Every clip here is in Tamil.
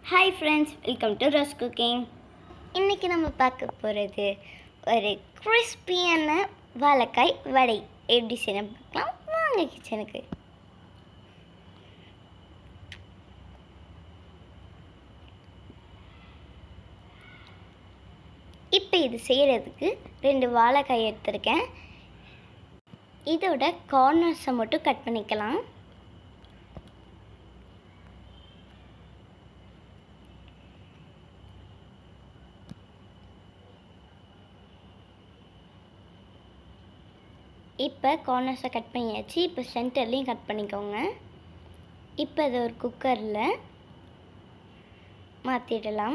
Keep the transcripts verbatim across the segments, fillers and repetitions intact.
Hi friends, welcome to Rose Cooking. இன்னைக்கு நம்ம பார்க்க போகிறது ஒரு கிறிஸ்பியான வாழைக்காய் வடை எப்படி செய்யணும் பார்க்கலாம். வாங்க கிச்சனுக்கு. இப்போ இது செய்கிறதுக்கு ரெண்டு வாழைக்காய் எடுத்திருக்கேன். இதோட கார்னர்ஸை மட்டும் கட் பண்ணிக்கலாம். இப்போ கார்னர்ஸை கட் பண்ணியாச்சு. இப்போ சென்டர்லேயும் கட் பண்ணிக்கோங்க. இப்போ அதை ஒரு குக்கரில் மாற்றிடலாம்.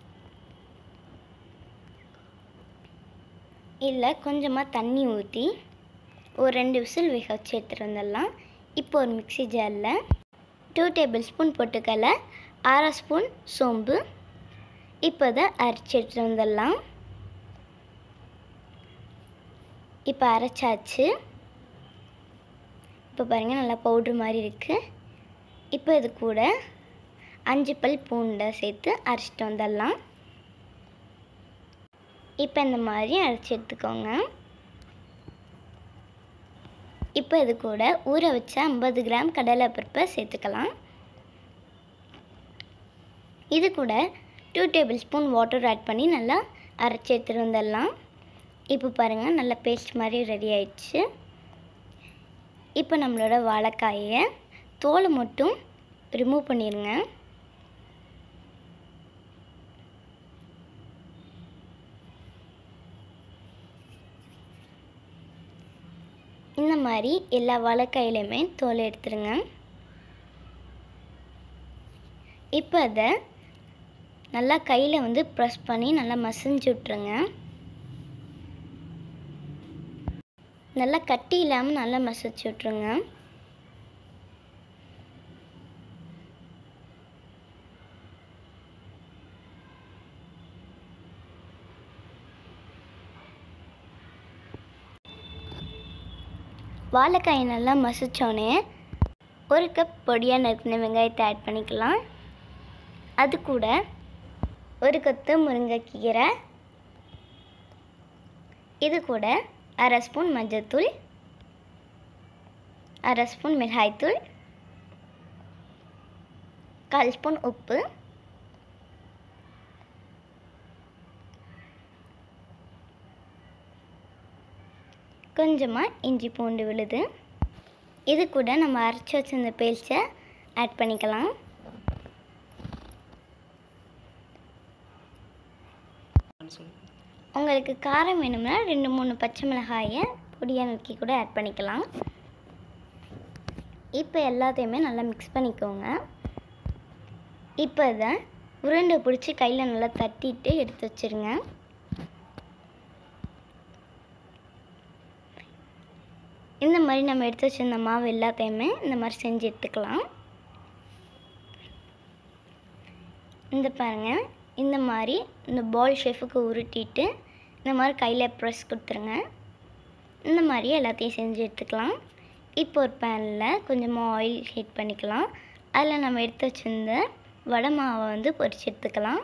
இல்லை கொஞ்சமாக தண்ணி ஊற்றி ஒரு ரெண்டு விசில் வேக வச்சு எடுத்துகிட்டு வந்துடலாம். இப்போ ஒரு மிக்ஸி ஜாரில் டூ டேபிள் ஸ்பூன் பொட்டுக்கடலை, அரை ஸ்பூன் சோம்பு, இப்போ அதை அரைச்சி எடுத்துகிட்டு வந்துடலாம். இப்போ அரைச்சாச்சு. இப்போ பாருங்கள் நல்லா பவுட்ரு மாதிரி இருக்குது. இப்போ இது கூட அஞ்சு பல் பூண்டை சேர்த்து அரைச்சிட்டு வந்துடலாம். இப்போ இந்த மாதிரி அரைச்சி எடுத்துக்கோங்க. இப்போ இது கூட ஊற வச்ச ஐம்பது கிராம் கடலை பருப்பை சேர்த்துக்கலாம். இது கூட two tablespoon water add பண்ணி நல்லா அரைச்சி எடுத்துகிட்டு வந்துடலாம். இப்போ பாருங்கள் நல்லா பேஸ்ட் மாதிரி ரெடி ஆயிடுச்சு. இப்போ நம்மளோட வாழைக்காயை தோலை மட்டும் ரிமூவ் பண்ணிடுங்க. இந்த மாதிரி எல்லா வாழைக்காயிலையுமே தோலை எடுத்துருங்க. இப்போ அதை நல்லா கையில் வந்து ப்ரெஸ் பண்ணி நல்லா மசிஞ்சு விட்ருங்க. நல்லா கட்டி இல்லாமல் நல்லா மசிச்சு விட்ருங்க. வாழைக்காயை நல்லா மசிச்சோன்னே ஒரு கப் பொடியாக நறுக்கின வெங்காயத்தை ஆட் பண்ணிக்கலாம். அது கூட ஒரு கொத்து முருங்கைக்கீரை, இது கூட அரை ஸ்பூன் மஞ்சள்தூள், அரை ஸ்பூன் மிளகாய்த்தூள், கால் ஸ்பூன் உப்பு, கொஞ்சமாக இஞ்சி பூண்டு விழுது, இது கூட நம்ம அரைச்சி வச்சிருந்த பேஸ்ட்டை ஆட் பண்ணிக்கலாம். உங்களுக்கு காரம் வேணும்னா ரெண்டு மூணு பச்சை மிளகாயை பொடியாக நறுக்கி கூட ஆட் பண்ணிக்கலாம். இப்போ எல்லாத்தையுமே நல்லா மிக்ஸ் பண்ணிக்கோங்க. இப்போ இதை உருண்டை பிடிச்சி கையில் நல்லா தட்டிட்டு எடுத்து வச்சுருங்க. இந்த மாதிரி நம்ம எடுத்து வச்சுருந்த மாவு எல்லாத்தையுமே இந்த மாதிரி செஞ்சு எடுத்துக்கலாம். இந்த பாருங்கள், இந்த மாதிரி இந்த பால் ஷேப்புக்கு உருட்டிட்டு இந்த மாதிரி கையில் ப்ரெஸ் கொடுத்துருங்க. இந்த மாதிரி எல்லாத்தையும் செஞ்சு எடுத்துக்கலாம். இப்போ ஒரு பேனில் கொஞ்சமாக ஆயில் ஹீட் பண்ணிக்கலாம். அதில் நம்ம எடுத்து வச்சுருந்த வடை மாவை வந்து பொரிச்சு எடுத்துக்கலாம்.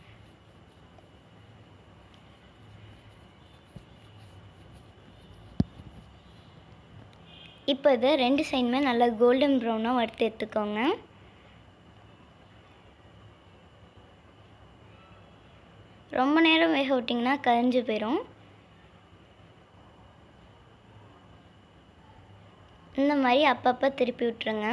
இப்போ இதை ரெண்டு சைடுமே நல்லா கோல்டன் ப்ரௌனாக வறுத்து எடுத்துக்கோங்க. ரொம்ப நேரம் வேக விட்டிங்கன்னா கரிஞ்சு போயிடும். இந்த மாதிரி அப்பப்போ திருப்பி விட்டுருங்க.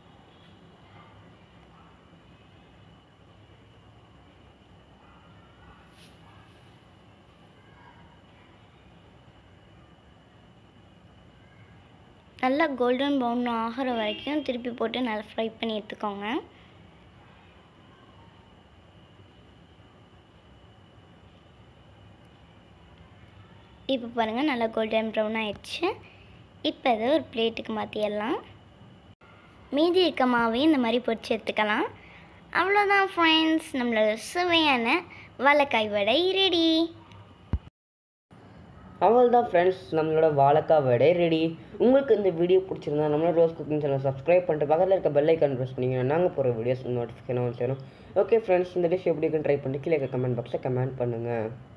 நல்லா கோல்டன் ப்ரௌன் ஆகிற வரைக்கும் திருப்பி போட்டு நல்லா ஃப்ரை பண்ணி எடுத்துக்கோங்க. இப்போ பாருங்கள் நல்லா கோல்டன் ப்ரௌன் ஆயிடுச்சு. இப்போ அதை ஒரு பிளேட்டுக்கு மாற்றிடலாம். மீதி இருக்க மாவையும் இந்த மாதிரி பொரிச்சு எடுத்துக்கலாம். அவ்வளோதான் ஃப்ரெண்ட்ஸ், நம்மளோட சுவையான வாழைக்காய் வடை ரெடி. அவ்வளோதான் ஃப்ரெண்ட்ஸ், நம்மளோட வாழைக்காய் வடை ரெடி. உங்களுக்கு இந்த வீடியோ பிடிச்சிருந்தா நம்மளோட ரோஸ் குக்கிங் சேனல் சப்ஸ்கிரைப் பண்ணிட்டு பக்கத்தில் இருக்க பெல் ஐக்கான் ப்ரெஸ் பண்ணிங்கன்னா நாங்கள் போகிற வீடியோஸ் நோட்டிஃபிகேஷன் வந்து சேரும். ஓகே ஃப்ரெண்ட்ஸ், இந்த டிஷ் எப்படி இருக்குன்னு ட்ரை பண்ணி கீழே கமெண்ட் பாக்ஸில் கமெண்ட் பண்ணுங்கள்.